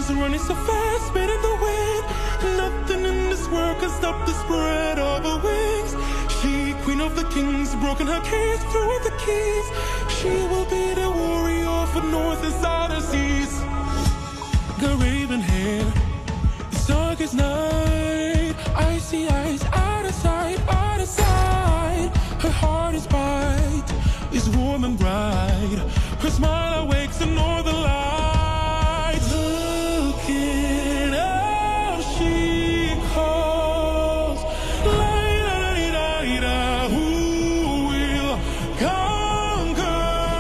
kings are running so fast, spinning the wind. Nothing in this world can stop the spread of her wings. She, queen of the kings, broken her cage, threw the keys. She will be the warrior for north and southern seas. Got raven hair, it's dark as night. Icy eyes, out of sight, out of sight. Her heart is bright, is warm and bright. Her smile awakes the northern lights. Looking out, she calls. La-da-da-da-da, who will conquer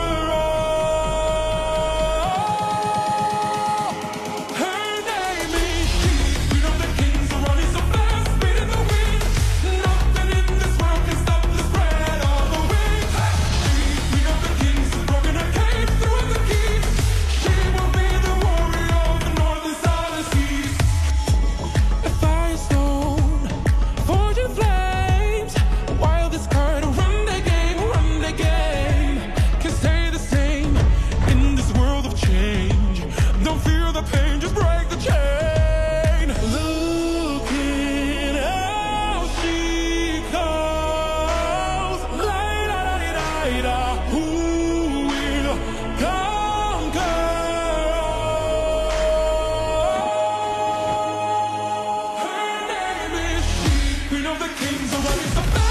all? Her name is she. Queen of the kings are running so fast, beating the wind. Nothing in this world can stop the spread of the wind. She, queen of the kings, has broken her cage, threw the keys. She will be the warrior of the north and southern seas. A firestone, forging flames. Wildest card, run the game, run the game. Can't stay the same in this world of change. Don't feel the pain, just break the chain. Looking out, she calls. La-da-da-da-da, who will conquer all? Her name is she, queen of the kings are running so fast.